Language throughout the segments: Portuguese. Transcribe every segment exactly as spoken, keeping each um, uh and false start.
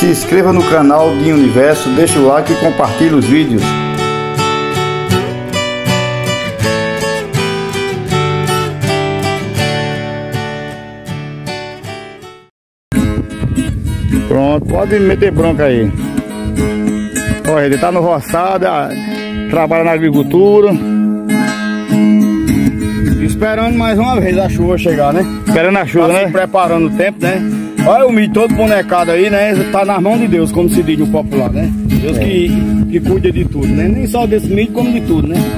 se inscreva no canal Dinho Universo, deixa o like e compartilhe os vídeos. Pronto, pode meter bronca aí. Olha, ele tá no roçado, trabalha na agricultura. Esperando mais uma vez a chuva chegar, né? Esperando a chuva, tá, né? Se preparando o tempo, né? Olha o milho todo bonecado aí, né? Tá nas mãos de Deus, como se diz no popular, né? Deus é. que, que cuida de tudo, né? Nem só desse milho, como de tudo, né?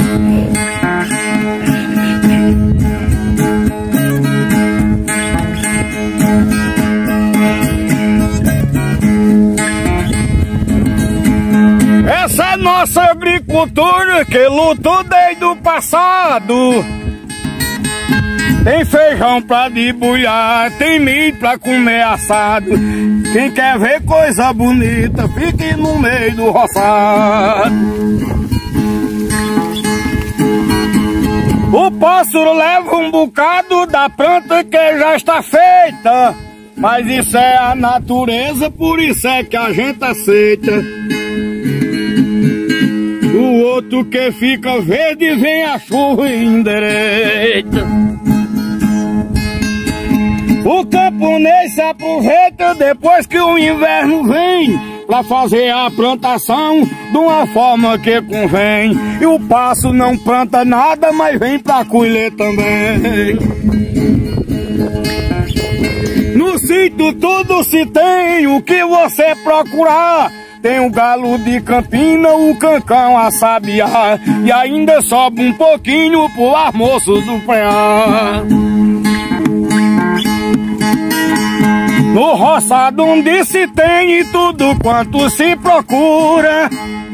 Essa é nossa agricultura que lutou desde o passado. Tem feijão pra debulhar, tem milho pra comer assado. Quem quer ver coisa bonita, fique no meio do roçado. O pássaro leva um bocado da planta que já está feita, mas isso é a natureza, por isso é que a gente aceita. O outro que fica verde vem a chuva e endireita. O camponês se aproveita depois que o inverno vem pra fazer a plantação de uma forma que convém. E o passo não planta nada, mas vem pra colher também. No sítio tudo se tem, o que você procurar. Tem o galo de campina, o cancão, a sabiá, e ainda sobra um pouquinho pro almoço do preá. No roçado onde se tem tudo quanto se procura,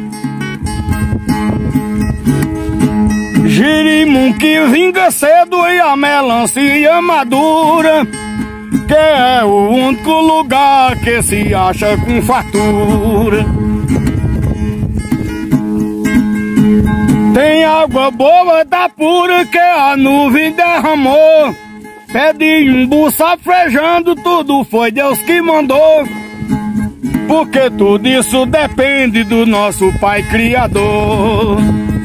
girimum que vinga cedo e a melancia madura, que é o único lugar que se acha com fartura. Tem água boa da pura que a nuvem derramou, pé de umbu safrejando, tudo foi Deus que mandou, porque tudo isso depende do nosso Pai Criador.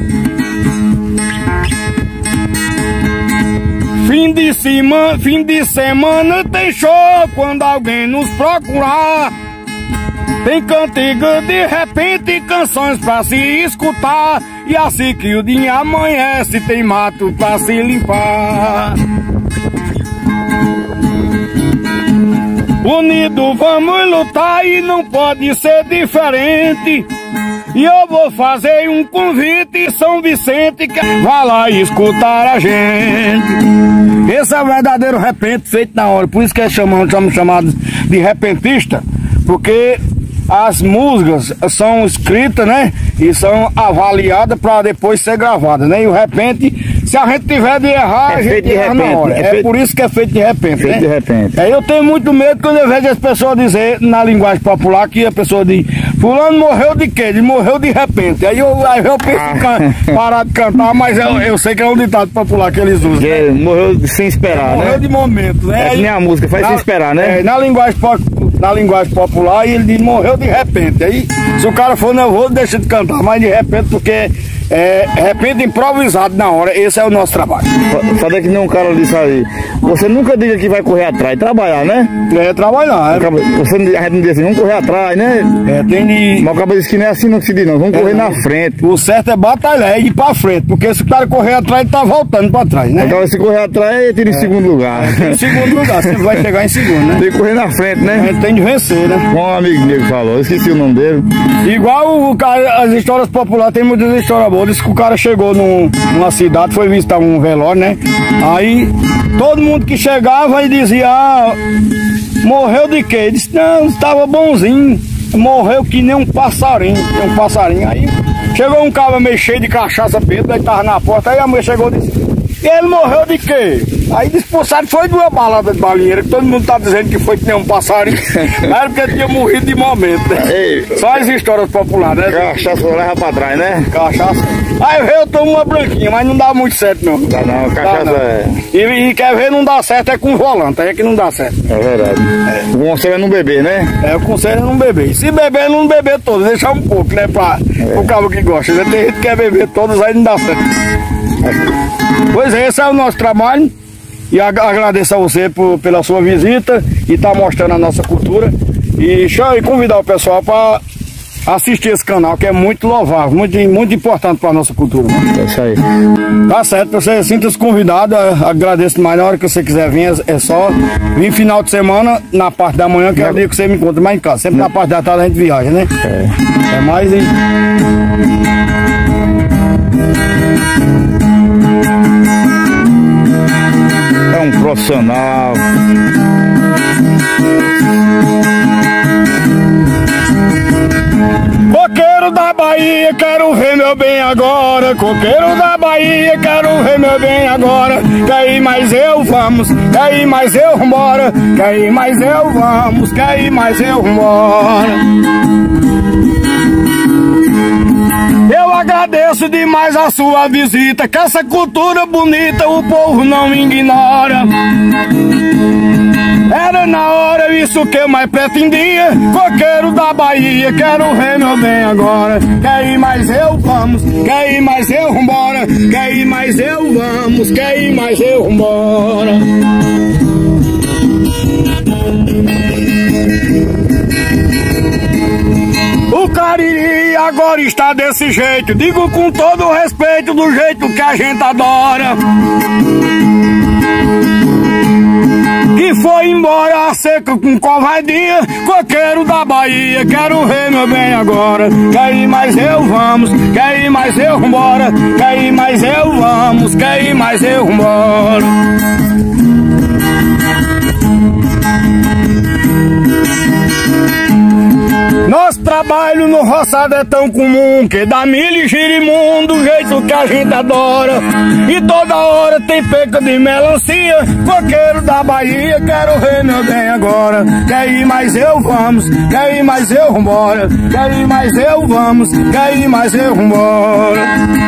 Fim de semana, fim de semana tem show quando alguém nos procurar. Tem cantiga de repente, canções pra se escutar. E assim que o dia amanhece tem mato pra se limpar. Unido vamos lutar e não pode ser diferente. E eu vou fazer um convite, São Vicente, que vai lá escutar a gente. Esse é o verdadeiro repente feito na hora. Por isso que é chamamos, somos chamados de repentista, porque as músicas são escritas, né? E são avaliadas para depois ser gravadas, né? E o repente, se a gente tiver de errar, é a gente erra na hora. É, é feito... por isso que é feito de repente, feito né? de repente. É, eu tenho muito medo quando eu vejo as pessoas dizer na linguagem popular que a pessoa diz: fulano morreu de quê? Ele morreu de repente. Aí eu, aí eu penso em parar de cantar, mas eu, eu sei que é um ditado popular que eles usam. Né? Morreu sem esperar, é, né? Morreu de momento, né? É que nem a música, faz na, sem esperar, né? É, na linguagem, na linguagem popular, ele diz morreu de repente. Aí, se o cara for nervoso, deixa de cantar, mas de repente, porque é repente improvisado na hora, esse é o nosso trabalho. Sabe que nem um cara disse aí, você nunca diga que vai correr atrás, trabalhar, né? É, trabalhar. É. Você, a gente não diz assim, vamos correr atrás, né? É, tem de... Mas o cara disse que não é assim, não se diz não, vamos é, correr na frente. O certo é batalhar e ir pra frente, porque se o cara correr atrás, ele tá voltando pra trás, né? Então se correr atrás, ele tira em é. segundo lugar. É, em segundo lugar, você vai chegar em segundo, né? Tem que correr na frente, né? A gente tem de vencer, né? Como um amigo meu falou, eu esqueci o nome dele. Igual o cara, as histórias populares, tem muitas histórias boas. Diz que o cara chegou num, numa cidade, foi visitar um velório, né? Aí todo mundo que chegava e dizia: ah, morreu de quê? Ele disse: não, estava bonzinho, morreu que nem um passarinho, nem um passarinho. Aí chegou um cara meio cheio de cachaça bêbado, aí tava na porta, aí a mulher chegou e disse: e ele morreu de quê? Aí expulsaram, foi de uma balada de balinheira, que todo mundo tá dizendo que foi que nem um passarinho. Era porque tinha morrido de momento, né? Ei, só as histórias populares, né? Cachaça leva pra trás, né? Cachaça. Aí eu tomo uma branquinha, mas não dá muito certo não. Dá não, cachaça dá, não. É... E, e quer ver não dá certo é com volante, aí é que não dá certo. É verdade. É. O conselho é não beber, né? É, o conselho é não beber. E se beber, não beber todos, deixar um pouco, né? Pra é. o cabo que gosta. Né? Tem gente que quer beber todos, aí não dá certo. É. Pois é, esse é o nosso trabalho. E agradeço a você por, pela sua visita e tá mostrando a nossa cultura. E, e convidar o pessoal para assistir esse canal, que é muito louvável, muito, muito importante para a nossa cultura. Né? É isso aí. Tá certo, você sinta-se convidado, agradeço mais na hora que você quiser vir, é só vir final de semana, na parte da manhã, que é o dia que você me encontra mais em casa. Sempre na parte da tarde a gente viaja, né? É. É mais, hein? É um profissional. Coqueiro da Bahia, quero ver meu bem agora. Coqueiro da Bahia, quero ver meu bem agora. Quer ir mais eu, vamos. Quer ir mais eu, vambora. Quer ir mais eu, vamos. Quer ir mais eu, vambora. Eu agradeço demais a sua visita, que essa cultura bonita o povo não ignora. Era na hora isso que eu mais pretendia. Coqueiro da Bahia, quero ver meu bem agora. Quer ir mais eu, vamos. Quer ir mais eu, vambora. Quer ir mais eu, vamos. Quer ir mais eu, vambora. O Cariri agora está desse jeito, digo com todo respeito, do jeito que a gente adora. Que foi embora a seca com covardia. Coqueiro da Bahia, quero ver meu bem agora. Quer ir mais eu, vamos. Quer ir mais eu, vambora. Quer ir mais eu, vamos. Quer ir mais eu, vambora. Nosso trabalho no roçado é tão comum, que dá milho e girimundo, do jeito que a gente adora. E toda hora tem peca de melancia. Coqueiro da Bahia, quero ver meu bem agora. Quer ir mais eu, vamos. Quer ir mais eu, vambora. Quer ir mais eu, vamos. Quer ir mais eu, vambora.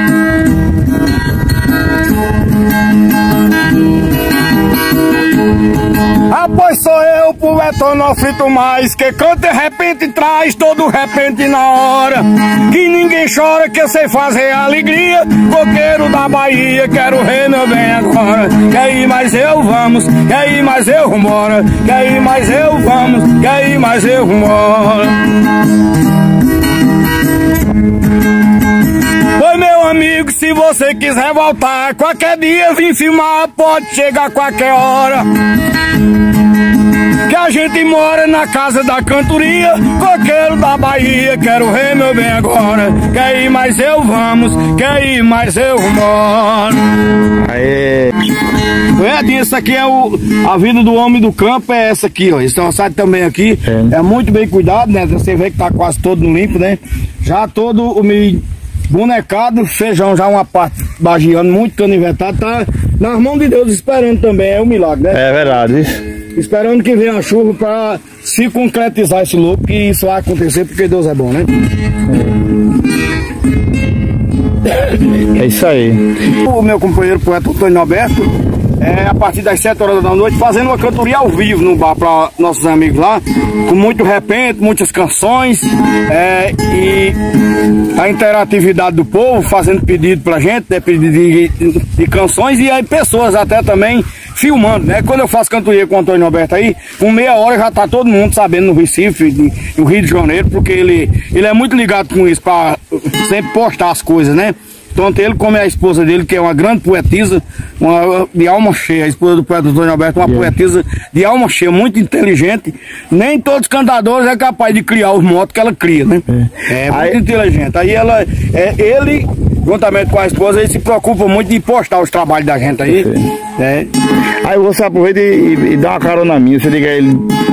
Ah, pois sou eu, poeta nofrito mais, que canta de repente traz todo repente na hora. Que ninguém chora, que eu sei fazer alegria. Coqueiro da Bahia, quero ver meu bem agora. Quer ir mais eu, vamos. Quer ir mais eu, vambora. Quer ir mais eu, vamos. Quer ir mais eu, vambora. Oi meu amigo, se você quiser voltar qualquer dia, vim filmar, pode chegar qualquer hora. Que a gente mora na casa da cantoria. Coqueiro da Bahia, quero ver meu bem agora. Quer ir mais eu, vamos. Quer ir mais eu, moro. Aê! Edinho, isso aqui é o, a vida do homem do campo, é essa aqui, ó. Esse roçado também aqui é. é muito bem cuidado, né? Você vê que tá quase todo limpo, né? Já todo o milho bonecado, feijão já uma parte bagiando, muito canivetado, tá nas mãos de Deus esperando também, é um milagre, né? É verdade. Esperando que venha a chuva para se concretizar esse louco, que isso vai acontecer porque Deus é bom, né? É, é isso aí. O meu companheiro poeta Antônio Norberto, é, a partir das sete horas da noite, fazendo uma cantoria ao vivo no bar para nossos amigos lá, com muito repente, muitas canções, é, e a interatividade do povo, fazendo pedido pra gente, né, pedido de, de, de canções, e aí pessoas até também filmando, né? Quando eu faço cantoria com o Antônio Norberto aí, com meia hora já tá todo mundo sabendo no Recife, no Rio de Janeiro, porque ele, ele é muito ligado com isso, para sempre postar as coisas, né? Tanto ele como a esposa dele, que é uma grande poetisa, uma, de alma cheia, a esposa do poeta Antônio Alberto, uma yeah. poetisa de alma cheia, muito inteligente. Nem todos os cantadores é capaz de criar os motos que ela cria, né? É, é muito aí, inteligente. Aí ela, é, ele, juntamente com a esposa, ele se preocupa muito de postar os trabalhos da gente aí. É. Aí você aproveita e, e, e dá uma carona minha, você liga ele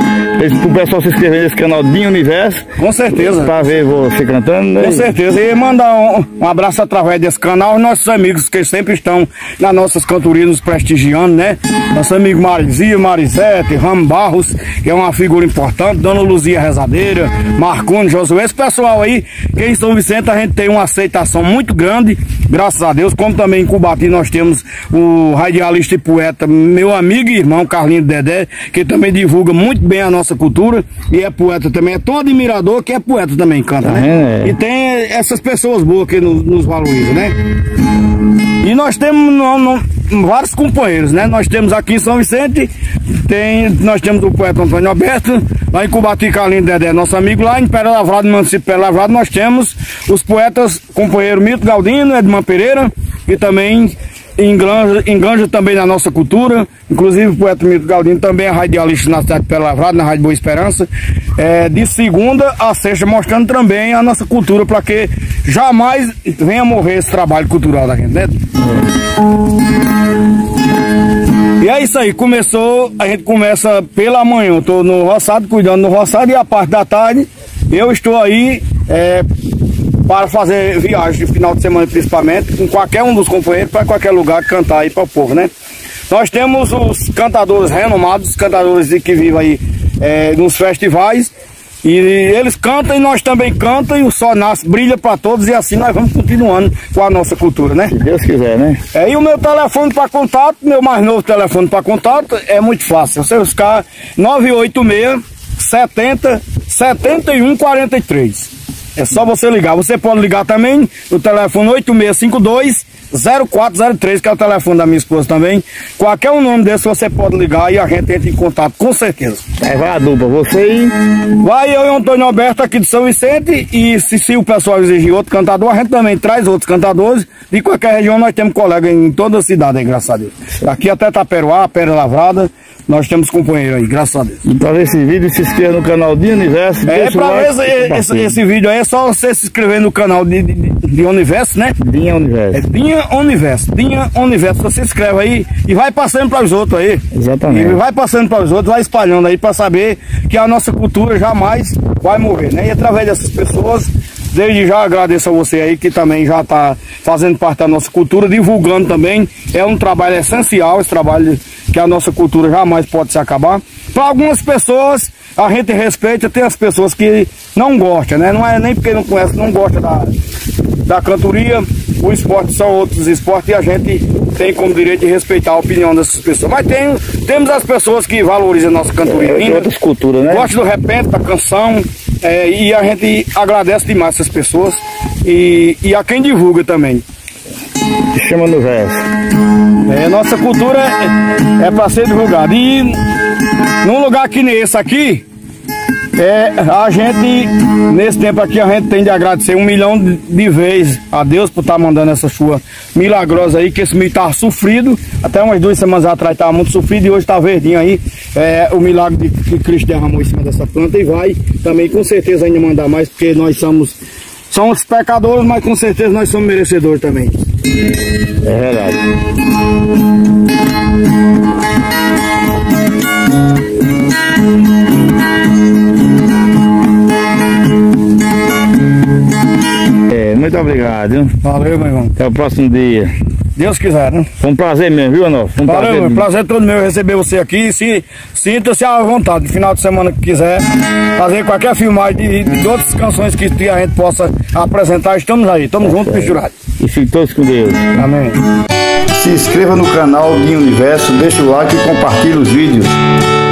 O pessoal se inscrever nesse canal Dinho Universo. Com certeza. Pra ver você cantando, né? Com certeza. E mandar um, um abraço através desse canal aos nossos amigos que sempre estão nas nossas cantorias nos prestigiando, né? Nosso amigo Marizia, Marisete, Ram Barros, que é uma figura importante, Dona Luzia Rezadeira, Marconi, Josué, esse pessoal aí, que em São Vicente a gente tem uma aceitação muito grande, graças a Deus, como também em Cubati nós temos o radialista e poeta, meu amigo e irmão Carlinhos Dedé, que também divulga muito bem a nossa cultura, e é poeta também, é tão admirador que é poeta também, canta, né? É. E tem essas pessoas boas que nos, nos valorizam, né? E nós temos no, no, vários companheiros, né? Nós temos aqui em São Vicente, tem, nós temos o poeta Antônio Alberto, lá em Cubati, Carlinhos Dedé, nosso amigo, lá em Pera Lavrado, no município de Pera Lavrado, nós temos os poetas, companheiro Mito Galdino, Edman Pereira, e também enganja, enganja também na nossa cultura, inclusive o poeta Mito Galdino também é radialista na cidade de Pera Lavrado, na Rádio Boa Esperança, é, de segunda a sexta, mostrando também a nossa cultura, para que jamais venha morrer esse trabalho cultural da gente, né? E é isso aí, começou, a gente começa pela manhã, eu estou no roçado, cuidando do roçado, e a parte da tarde eu estou aí é, para fazer viagem de final de semana principalmente, com qualquer um dos companheiros, para qualquer lugar cantar aí para o povo, né? Nós temos os cantadores renomados, os cantadores que vivem aí é, nos festivais, e eles cantam e nós também cantamos, e o sol nasce, brilha para todos, e assim nós vamos continuando com a nossa cultura, né? Se Deus quiser, né? É, e o meu telefone para contato, meu mais novo telefone para contato, é muito fácil. Você buscar nove oito seis, setenta, setenta e um, quarenta e três. É só você ligar. Você pode ligar também no telefone oito seis cinco dois, zero quatro zero três, que é o telefone da minha esposa também. Qualquer um nome desse você pode ligar e a gente entra em contato, com certeza. É, vai a dupla, você e... Vai eu e o Antônio Alberto aqui de São Vicente, e se, se o pessoal exigir outro cantador, a gente também traz outros cantadores. De qualquer região nós temos colega em toda a cidade aí, graças a Deus. Aqui até Taperoá, Pera Lavrada, nós temos companheiro aí, graças a Deus. E pra ver esse vídeo, se inscreva no canal Dinho Universo. É, pra ver esse, esse, esse vídeo aí, é só você se inscrever no canal de, de, de Universo, né? Dinho Universo. É Dinho Universo, Dinho Universo. Você se inscreve aí e vai passando para os outros aí. Exatamente. E vai passando para os outros, vai espalhando aí para saber que a nossa cultura jamais vai morrer, né? E através dessas pessoas, desde já agradeço a você aí que também já está fazendo parte da nossa cultura, divulgando também. É um trabalho essencial, esse trabalho que a nossa cultura jamais pode se acabar. Para algumas pessoas, a gente respeita, tem as pessoas que não gostam, né? Não é nem porque não conhece, não gosta da, da cantoria. O esporte são outros esportes e a gente tem como direito de respeitar a opinião dessas pessoas. Mas tem, temos as pessoas que valorizam a nossa cantoria. É, tem outras culturas, né? Gosta do repente, da canção, é, e a gente agradece demais essas pessoas e, e a quem divulga também. Chama no verso. É, nossa cultura é, é para ser divulgada. E num lugar que nem esse aqui, é, a gente, nesse tempo aqui, a gente tem de agradecer um milhão de, de vezes a Deus por estar tá mandando essa chuva milagrosa aí, que esse milho estava sofrido, até umas duas semanas atrás estava muito sofrido e hoje está verdinho aí, é, o milagre de, que Cristo derramou em cima dessa planta, e vai também com certeza ainda mandar mais, porque nós somos, somos pecadores, mas com certeza nós somos merecedores também. É verdade. É, muito obrigado. Valeu, meu irmão. Até o próximo dia. Deus quiser, né? Foi um prazer mesmo, viu, Anolfo? Um Valeu, prazer, meu. Prazer todo meu receber você aqui. Se, sinta-se à vontade, no final de semana que quiser fazer qualquer filmagem de, de outras canções que a gente possa apresentar, estamos aí, estamos juntos, misturados. E fiquem todos com Deus. Amém. Se inscreva no canal Dinho Universo, deixa o like e compartilhe os vídeos.